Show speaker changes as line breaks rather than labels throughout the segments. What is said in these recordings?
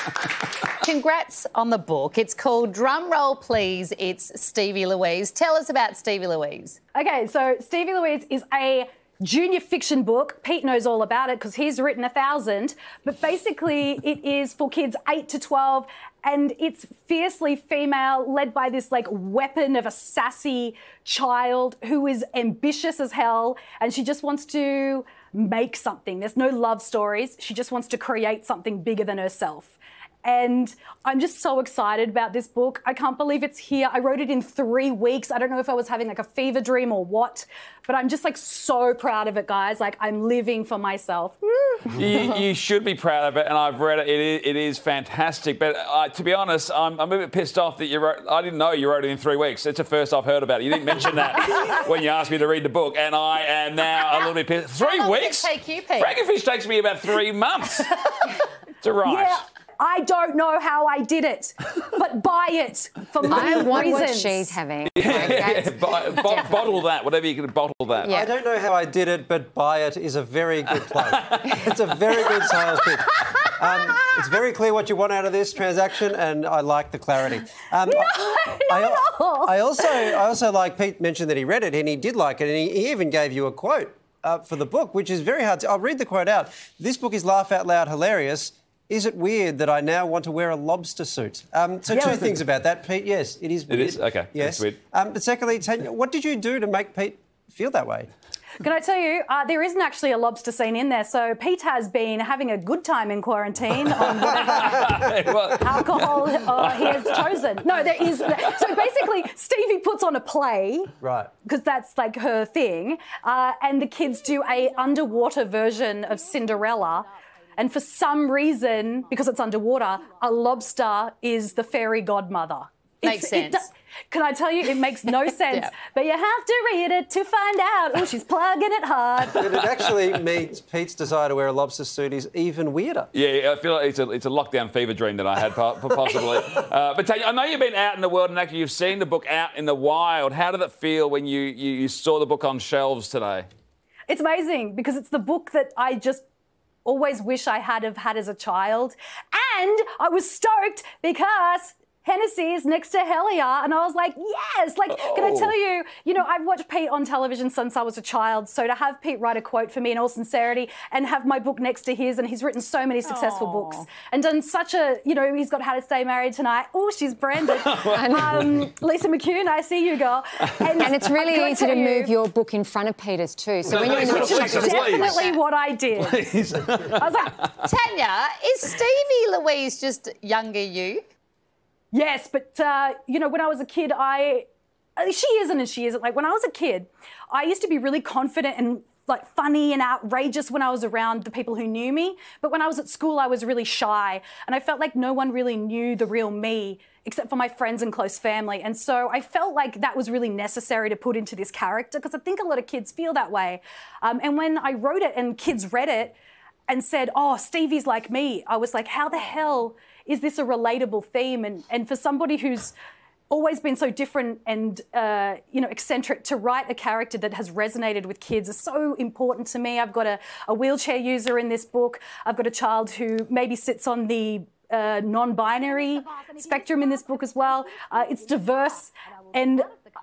Congrats on the book. It's called, drum roll please, it's Stevie Louise. Tell us about Stevie Louise.
Okay, so Stevie Louise is a junior fiction book. Pete knows all about it because he's written 1,000. But basically, it is for kids 8 to 12, and it's fiercely female, led by this like weapon of a sassy child who is ambitious as hell, and she just wants to make something. There's no love stories. She just wants to create something bigger than herself. And I'm just so excited about this book. I can't believe it's here. I wrote it in 3 weeks. I don't know if I was having like a fever dream or what, but I'm just like so proud of it, guys. Like I'm living for myself.
You should be proud of it, and I've read it. It is fantastic. But to be honest, I'm a bit pissed off that you wrote. I didn't know you wrote it in 3 weeks. It's the first I've heard about it. You didn't mention that when you asked me to read the book, and I am now a little bit pissed. 3 weeks?
How long did it take you, Pete?
Frankenfish takes me about 3 months to write.
Yeah. I don't know how I did it, but buy it for money reasons.
I want what she's having.
Bottle that, whatever you can bottle that.
Yeah. I don't know how I did it, but buy it is a very good plug. It's a very good sales pitch. It's very clear what you want out of this transaction, and I like the clarity. I also like Pete mentioned that he read it, and he did like it, and he even gave you a quote for the book, which is very hard. I'll read the quote out. This book is laugh out loud hilarious. Is it weird that I now want to wear a lobster suit? Two things about that, Pete. Yes, it is weird.
It is? OK,
yes.
That's weird.
But secondly, Tanya, what did you do to make Pete feel that way?
Can I tell you, there isn't actually a lobster scene in there. So Pete has been having a good time in quarantine on whatever alcohol he has chosen. No, there is. So basically, Stevie puts on a play. Right. Because that's like her thing. And the kids do a underwater version of Cinderella. And for some reason, because it's underwater, a lobster is the fairy godmother.
Makes sense.
Can I tell you, it makes no sense. Yeah. But you have to read it to find out. Oh, she's plugging it hard.
But it actually means Pete's desire to wear a lobster suit is even weirder.
Yeah, I feel like it's a lockdown fever dream that I had, possibly. But Tanya, I know you've been out in the world and actually you've seen the book out in the wild. How did it feel when you saw the book on shelves today?
It's amazing because it's the book that I just always wish I had as a child. And I was stoked because Hennessy is next to Hellier, and I was like, yes! Like, can I tell you, I've watched Pete on television since I was a child, so to have Pete write a quote for me in all sincerity and have my book next to his, and he's written so many successful books and done such a, he's got How to Stay Married Tonight. Oh, she's branded. Lisa McCune, I see you, go.
And it's really easy to move your book in front of Peter's too. So when you're in the
definitely what I did.
Please. I was like, Tanya, is Stevie Louise just younger you?
Yes, but, when I was a kid, she isn't and she isn't. Like, when I was a kid, I used to be really confident and, like, funny and outrageous when I was around the people who knew me. But when I was at school, I was really shy. And I felt like no one really knew the real me except for my friends and close family. And so I felt like that was really necessary to put into this character because I think a lot of kids feel that way. And when I wrote it and kids read it and said, oh, Stevie's like me, I was like, how the hell is this a relatable theme? And for somebody who's always been so different and, eccentric, to write a character that has resonated with kids is so important to me. I've got a wheelchair user in this book. I've got a child who maybe sits on the non-binary spectrum in this book as well. It's diverse, and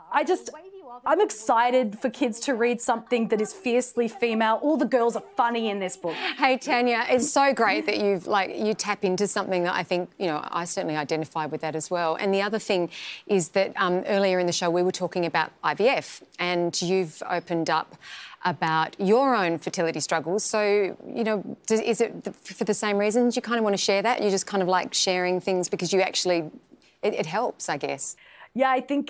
I'm excited for kids to read something that is fiercely female. All the girls are funny in this book.
Hey, Tanya, it's so great that you tap into something that I think, I certainly identify with that as well. And the other thing is that earlier in the show we were talking about IVF, and you've opened up about your own fertility struggles. So, is it for the same reasons you kind of want to share that? You just kind of like sharing things because you actually, it helps, I guess.
Yeah, I think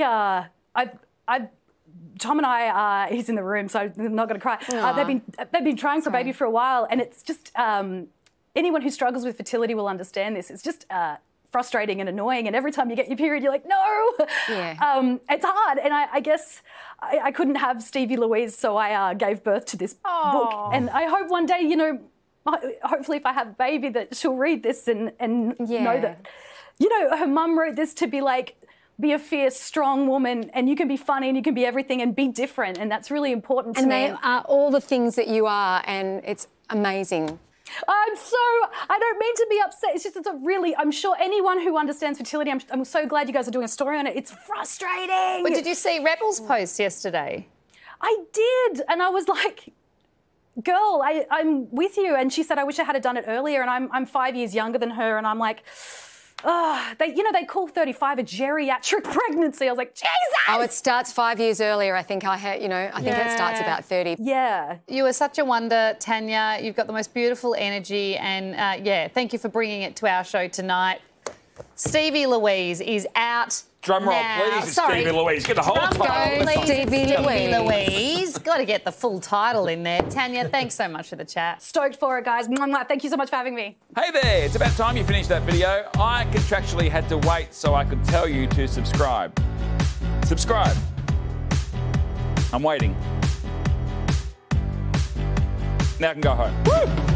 Tom and I, he's in the room, so I'm not going to cry. They've been trying for a baby for a while, and it's just anyone who struggles with fertility will understand this. It's just frustrating and annoying, and every time you get your period, you're like, no. Yeah. It's hard, and I guess I couldn't have Stevie Louise, so I gave birth to this book, and I hope one day, hopefully if I have a baby, that she'll read this and know that, her mum wrote this to be like, be a fierce, strong woman, and you can be funny and you can be everything and be different, and that's really important to me.
And they are all the things that you are, and it's amazing.
I don't mean to be upset. It's just, I'm sure anyone who understands fertility, I'm so glad you guys are doing a story on it. It's frustrating.
But did you see Rebel's post yesterday?
I did. And I was like, girl, I'm with you. And she said, I wish I had done it earlier. And I'm 5 years younger than her. And I'm like, they call 35 a geriatric pregnancy. I was like, Jesus!
Oh, it starts 5 years earlier. I think it starts about 30.
Yeah.
You are such a wonder, Tanya. You've got the most beautiful energy. And, thank you for bringing it to our show tonight. Stevie Louise is out.
Drum roll,
now.
please. It's Stevie Louise. Get the whole title.
Stevie Louise. Got to get the full title in there. Tanya, thanks so much for the chat.
Stoked for it, guys. Thank you so much for having me.
Hey there, it's about time you finished that video. I contractually had to wait so I could tell you to subscribe. Subscribe. I'm waiting. Now I can go home. Woo!